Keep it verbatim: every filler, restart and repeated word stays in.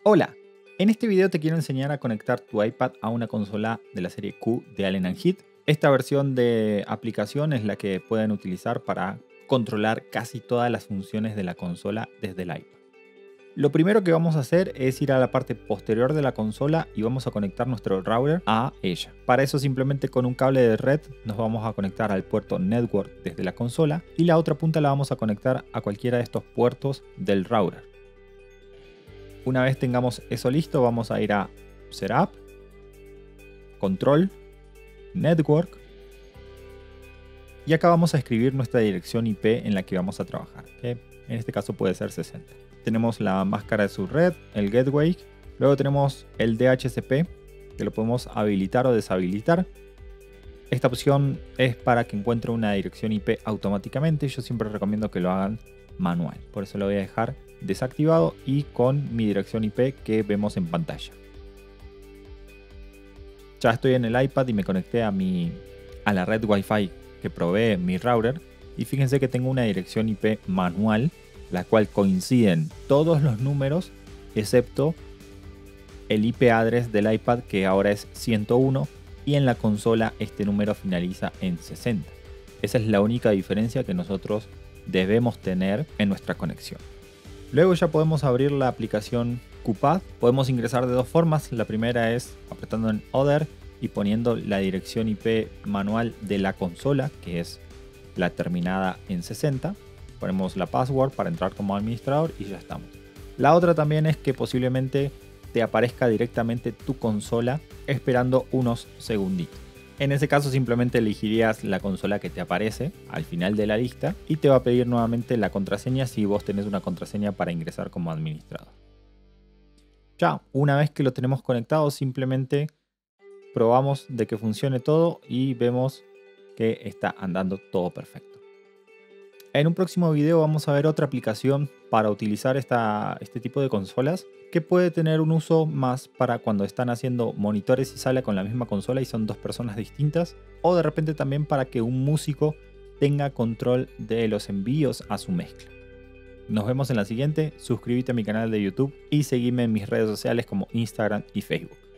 Hola, en este video te quiero enseñar a conectar tu iPad a una consola de la serie Q de Allen and Heath. Esta versión de aplicación es la que pueden utilizar para controlar casi todas las funciones de la consola desde el iPad. Lo primero que vamos a hacer es ir a la parte posterior de la consola y vamos a conectar nuestro router a ella. Para eso simplemente con un cable de red nos vamos a conectar al puerto Network desde la consola y la otra punta la vamos a conectar a cualquiera de estos puertos del router. Una vez tengamos eso listo, vamos a ir a Setup, Control, Network y acá vamos a escribir nuestra dirección I P en la que vamos a trabajar, que en este caso puede ser sesenta. Tenemos la máscara de subred, el gateway, luego tenemos el D H C P que lo podemos habilitar o deshabilitar. Esta opción es para que encuentre una dirección I P automáticamente. Yo siempre recomiendo que lo hagan manual, por eso lo voy a dejar desactivado y con mi dirección I P que vemos en pantalla. Ya estoy en el iPad y me conecté a, mi, a la red Wi-Fi que provee mi router y fíjense que tengo una dirección I P manual, la cual coinciden todos los números excepto el I P address del iPad, que ahora es ciento uno, y en la consola este número finaliza en sesenta. Esa es la única diferencia que nosotros debemos tener en nuestra conexión. Luego ya podemos abrir la aplicación QPath. Podemos ingresar de dos formas. La primera es apretando en Other y poniendo la dirección I P manual de la consola, que es la terminada en sesenta. Ponemos la password para entrar como administrador y ya estamos. La otra también es que posiblemente te aparezca directamente tu consola esperando unos segunditos. En ese caso simplemente elegirías la consola que te aparece al final de la lista y te va a pedir nuevamente la contraseña si vos tenés una contraseña para ingresar como administrador. Ya, una vez que lo tenemos conectado, simplemente probamos de que funcione todo y vemos que está andando todo perfecto. En un próximo video vamos a ver otra aplicación para utilizar esta, este tipo de consolas que puede tener un uso más para cuando están haciendo monitores y sala con la misma consola y son dos personas distintas, o de repente también para que un músico tenga control de los envíos a su mezcla. Nos vemos en la siguiente, suscríbete a mi canal de YouTube y seguime en mis redes sociales como Instagram y Facebook.